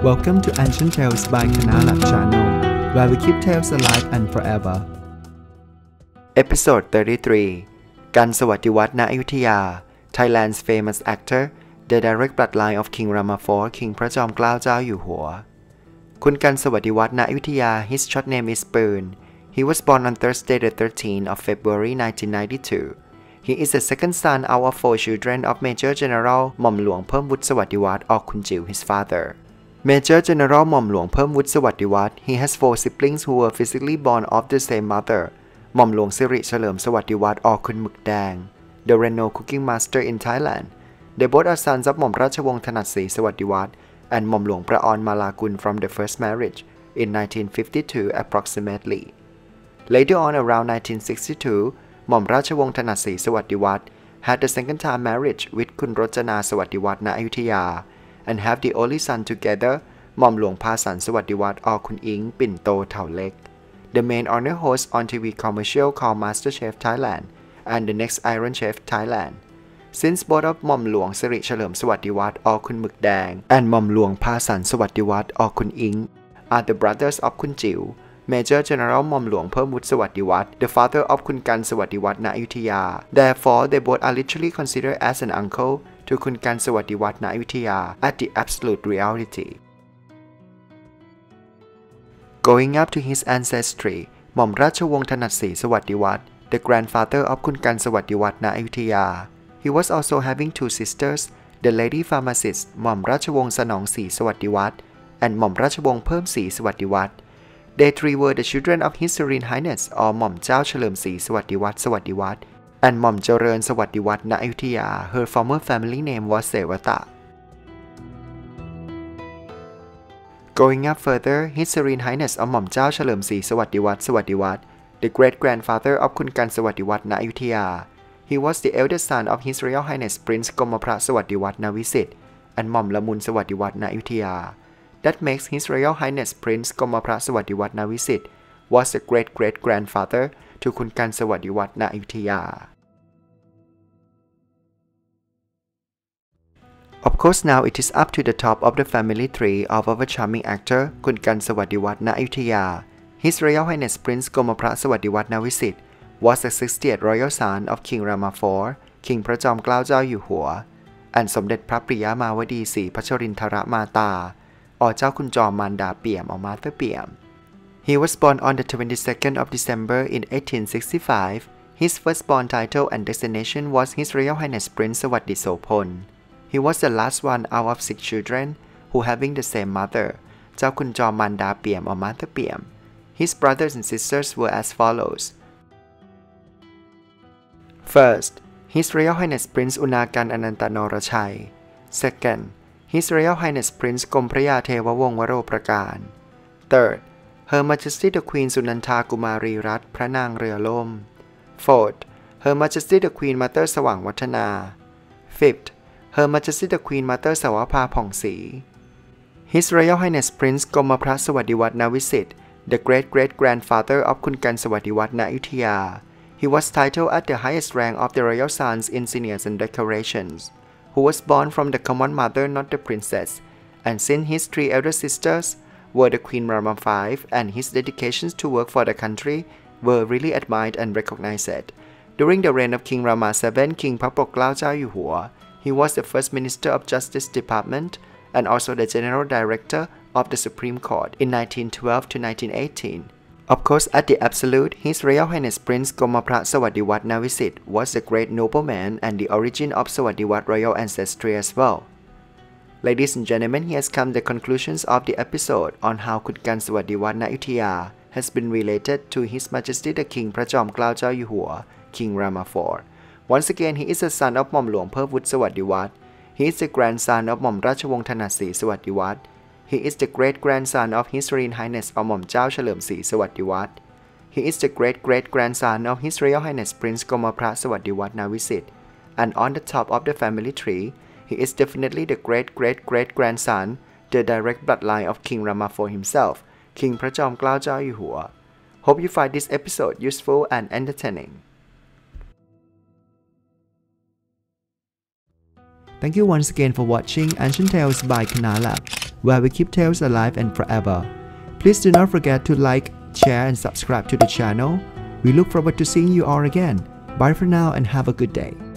Welcome to Ancient Tales by Kanalab Channel, where we keep tales alive and forever. Episode 33 กัน สวัสดิวัฒน์ ณ อยุธยา Thailand's famous actor, the direct bloodline of King Rama IV, King พระจอมเกล้าเจ้าอยู่หัว คุณกัน สวัสดิวัฒน์ ณ อยุธยา His short name is Poon. He was born on Thursday the 13th of February 1992. He is the second son out of 4 children of Major General หม่อมหลวงเพิ่มวุฒิสวัสดิวัฒน์ or คุณจิ๋ว his father. Major General หม่อมหลวงเพิ่มวุฒิสวัสดิวัฒน์ He has 4 siblings who were physically born of the same mother. หม่อมหลวงสิริเฉลิมสวัสดิวัฒน์ or คุณหมึกแดง The renowned cooking master in Thailand. They both are sons of หม่อมราชวงศ์ถนัดศรีสวัสดิวัฒน์ and หม่อมหลวงประออนมาลากุล from the first marriage in 1952 approximately. Later on around 1962, หม่อมราชวงศ์ถนัดศรีสวัสดิวัฒน์ had the second time marriage with คุณรจนาสวัสดิวัฒน์ ณ อยุธยา and have the only son together หม่อมหลวงพาสันสวัสดิวัฒน์ or คุณอิงปิ่นโตเถาเล็ก The main honor host on TV commercial called MasterChef Thailand and The Next Iron Chef Thailand. Since both of หม่อมหลวงสิริเฉลิมสวัสดิวัฒน์ or คุณหมึกแดง and หม่อมหลวงพาสันสวัสดิวัฒน์ or คุณอิง are the brothers of คุณจิ๋วMajor General หม่อมหลวงเพิ่มวุฒิสวัสดิวัฒน์ the father of คุณกันสวัสดิวัฒน์ ณ อยุธยา Therefore, they both are literally considered as an uncle to คุณกันสวัสดิวัฒน์ ณ อยุธยา at the absolute reality. Going up to his ancestry, หม่อมราชวงศ์ถนัดศรีสวัสดิวัฒน์ the grandfather of คุณกันสวัสดิวัฒน์ ณ อยุธยา He was also having 2 sisters, the lady pharmacist หม่อมราชวงศ์สนองศรีสวัสดิวัฒน์ and หม่อมราชวงศ์เพิ่มศรีสวัสดิวัฒน์They 3 were the children of His Serene Highness or หม่อมเจ้าเฉลิมศรีสวัสดิวัฒน์ สวัสดิวัฒน์ and หม่อมเจริญสวัสดิวัฒน์ ณ อยุธยา Her former family name was เสวตะ Going up further, His Serene Highness หม่อมเจ้าเฉลิมศรีสวัสดิวัฒน์ สวัสดิวัฒน์ the great grandfather of คุณกันสวัสดิวัฒน์ ณ อยุธยา He was the eldest son of His Royal Highness Prince กรมพระสวัสดิวัฒน์ ณ วิสิต and หม่อมละมุนสวัสดิวัฒน์ ณ อยุธยาThat makes His Royal Highness Prince กรมพระสวัสดิวัฒน์ ณ วิสิต was the great-great-grandfather to คุณกันสวัสดิวัฒน์ ณ อยุธยา Of course now it is up to the top of the family tree of our charming actor คุณกันสวัสดิวัฒน์ ณ อยุธยา His Royal Highness Prince กรมพระสวัสดิวัฒน์ ณ วิสิต was the 60th royal son of King Rama IV King พระจอมเกล้าเจ้าอยู่หัว and สมเด็จพระปริยามาวดีศรีพัชรินทรมาตาเจ้าคุณจอมมารดาเปี่ยมMother เปี่ยม He was born on the 22nd of December in 1865. His firstborn title and designation was His Royal Highness Prince สวัสดิโสพล He was the last one out of 6 children who having the same mother เจ้าคุณจอมมารดาเปี่ยมMother เปี่ยม His brothers and sisters were as follows. First, His Royal Highness Prince อุณากันอนันตนรชัย Second, His Royal Highness Prince กรมพระยาเทววงศ์วโรประการ Third, Her Majesty the Queen สุนันทากุมารีรัตน์พระนางเรือล่ม Fourth, Her Majesty the Queen Mother สว่างวัฒนา Fifth, Her Majesty the Queen Mother สวภาผ่องศรี His Royal Highness Prince กรมพระสวัสดิวัฒน์ ณ วิสิต the great-great-grandfather of คุณกันสวัสดิวัฒน์ ณ อยุธยา He was titled at the highest rank of the royal sons in seniors and decorations.Who was born from the common mother, not the princess, and since his 3 elder sisters were the Queen Rama V, and his dedications to work for the country were really admired and recognized. During the reign of King Rama VII, King พระปกเกล้าเจ้าอยู่หัว he was the first Minister of Justice Department and also the General Director of the Supreme Court in 1912 to 1918.Of course, at the absolute, His Royal Highness Prince กรมพระสวัสดิวัฒน์ ณ วิสิต was a great nobleman and the origin of สวัสดิวัฒน์ royal ancestry as well. Ladies and gentlemen, here has come the conclusions of the episode on how คุณกันสวัสดิวัฒน์ ณ อยุธยา has been related to His Majesty the King พระจอมเกล้าเจ้าอยู่หัว King Rama IV. Once again, he is a son of หม่อมหลวงเพิ่มวุฒิสวัสดิวัฒน์ He is the grandson of หม่อมราชวงศ์ถนัดศรีสวัสดิวัฒน์He is the great-grandson of His Serene Highness หม่อมเจ้าเฉลิมศรีสวัสดิวัฒน์ He is the great-great-grandson of His Royal Highness Prince กรมพระสวัสดิวัฒน์ ณ วิสิต and on the top of the family tree, he is definitely the great-great-great-grandson, the direct bloodline of King Rama IV himself, King พระจอมเกล้าเจ้าอยู่หัว Hope you find this episode useful and entertaining. Thank you once again for watching Ancient Tales by Kanalab. where we keep tales alive and forever. Please do not forget to like, share, and subscribe to the channel. We look forward to seeing you all again. Bye for now and have a good day.